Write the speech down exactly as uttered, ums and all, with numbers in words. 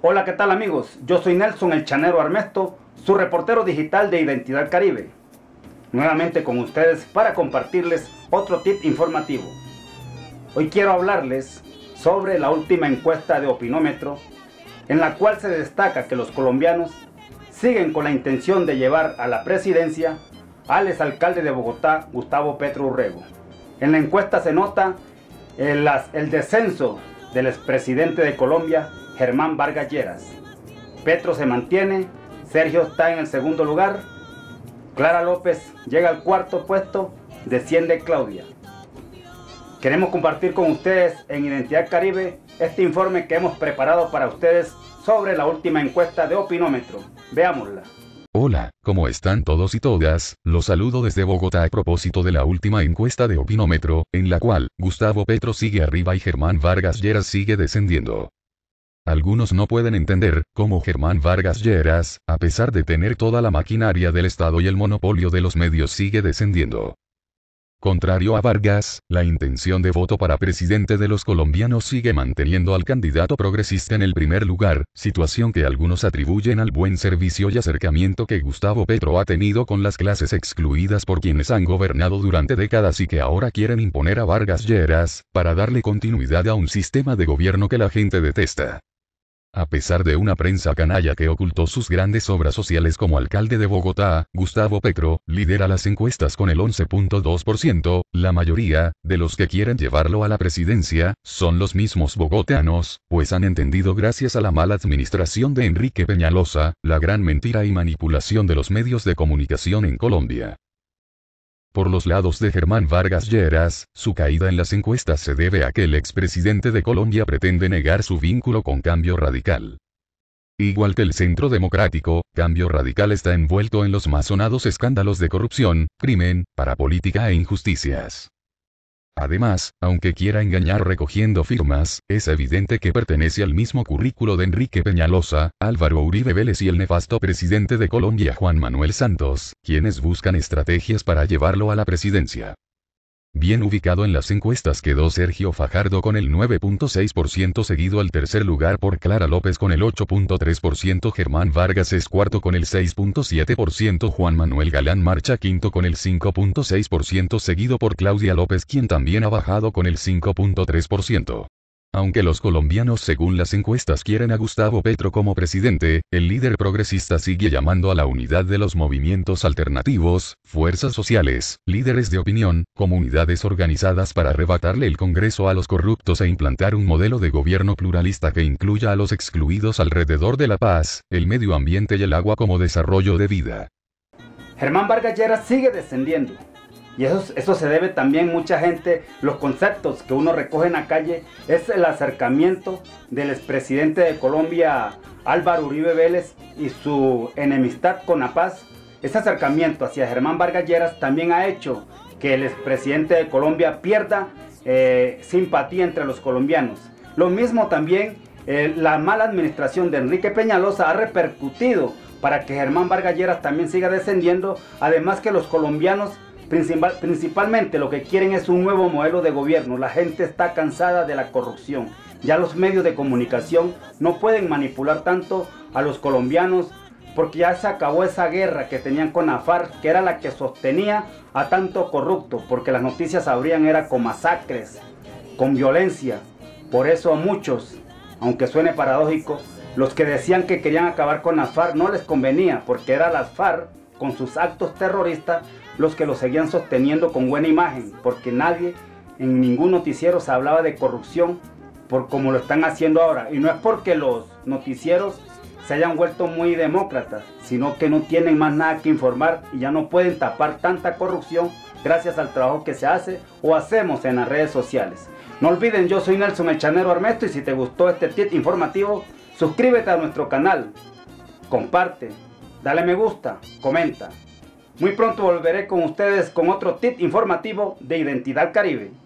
Hola, ¿qué tal amigos? Yo soy Nelson el Chanero Armesto, su reportero digital de Identidad Caribe. Nuevamente con ustedes para compartirles otro tip informativo. Hoy quiero hablarles sobre la última encuesta de Opinómetro, en la cual se destaca que los colombianos siguen con la intención de llevar a la presidencia al exalcalde de Bogotá, Gustavo Petro Urrego. En la encuesta se nota el, el descenso del expresidente de Colombia, Germán Vargas Lleras. Petro se mantiene, Sergio está en el segundo lugar, Clara López llega al cuarto puesto, desciende Claudia. Queremos compartir con ustedes en Identidad Caribe este informe que hemos preparado para ustedes sobre la última encuesta de Opinómetro. Veámosla. Hola, ¿cómo están todos y todas? Los saludo desde Bogotá a propósito de la última encuesta de Opinómetro, en la cual Gustavo Petro sigue arriba y Germán Vargas Lleras sigue descendiendo. Algunos no pueden entender cómo Germán Vargas Lleras, a pesar de tener toda la maquinaria del Estado y el monopolio de los medios, sigue descendiendo. Contrario a Vargas, la intención de voto para presidente de los colombianos sigue manteniendo al candidato progresista en el primer lugar, situación que algunos atribuyen al buen servicio y acercamiento que Gustavo Petro ha tenido con las clases excluidas por quienes han gobernado durante décadas y que ahora quieren imponer a Vargas Lleras, para darle continuidad a un sistema de gobierno que la gente detesta. A pesar de una prensa canalla que ocultó sus grandes obras sociales como alcalde de Bogotá, Gustavo Petro lidera las encuestas con el once punto dos por ciento, la mayoría de los que quieren llevarlo a la presidencia son los mismos bogotanos, pues han entendido gracias a la mala administración de Enrique Peñalosa, la gran mentira y manipulación de los medios de comunicación en Colombia. Por los lados de Germán Vargas Lleras, su caída en las encuestas se debe a que el expresidente de Colombia pretende negar su vínculo con Cambio Radical. Igual que el Centro Democrático, Cambio Radical está envuelto en los más sonados escándalos de corrupción, crimen, parapolítica e injusticias. Además, aunque quiera engañar recogiendo firmas, es evidente que pertenece al mismo currículo de Enrique Peñalosa, Álvaro Uribe Vélez y el nefasto presidente de Colombia Juan Manuel Santos, quienes buscan estrategias para llevarlo a la presidencia. Bien ubicado en las encuestas quedó Sergio Fajardo con el nueve punto seis por ciento, seguido al tercer lugar por Clara López con el ocho punto tres por ciento, Germán Vargas es cuarto con el seis punto siete por ciento, Juan Manuel Galán marcha quinto con el cinco punto seis por ciento, seguido por Claudia López, quien también ha bajado con el cinco punto tres por ciento. Aunque los colombianos según las encuestas quieren a Gustavo Petro como presidente, el líder progresista sigue llamando a la unidad de los movimientos alternativos, fuerzas sociales, líderes de opinión, comunidades organizadas para arrebatarle el Congreso a los corruptos e implantar un modelo de gobierno pluralista que incluya a los excluidos alrededor de la paz, el medio ambiente y el agua como desarrollo de vida. Germán Vargas Lleras sigue descendiendo. Y eso, eso se debe también mucha gente, los conceptos que uno recoge en la calle, es el acercamiento del expresidente de Colombia, Álvaro Uribe Vélez, y su enemistad con la paz. Ese acercamiento hacia Germán Vargas Lleras también ha hecho que el expresidente de Colombia pierda eh, simpatía entre los colombianos. Lo mismo también, eh, la mala administración de Enrique Peñalosa ha repercutido para que Germán Vargas Lleras también siga descendiendo, además que los colombianos Principal, principalmente lo que quieren es un nuevo modelo de gobierno. La gente está cansada de la corrupción. Ya los medios de comunicación no pueden manipular tanto a los colombianos, porque ya se acabó esa guerra que tenían con la FARC, que era la que sostenía a tanto corrupto, porque las noticias habrían era con masacres, con violencia. Por eso a muchos, aunque suene paradójico, los que decían que querían acabar con la FARC no les convenía, porque era las FARC con sus actos terroristas los que lo seguían sosteniendo con buena imagen, porque nadie, en ningún noticiero se hablaba de corrupción por como lo están haciendo ahora. Y no es porque los noticieros se hayan vuelto muy demócratas, sino que no tienen más nada que informar y ya no pueden tapar tanta corrupción gracias al trabajo que se hace o hacemos en las redes sociales. No olviden, yo soy Nelson el Chanero Armesto, y si te gustó este tip informativo, suscríbete a nuestro canal, comparte, dale me gusta, comenta. Muy pronto volveré con ustedes con otro tip informativo de Identidad Caribe.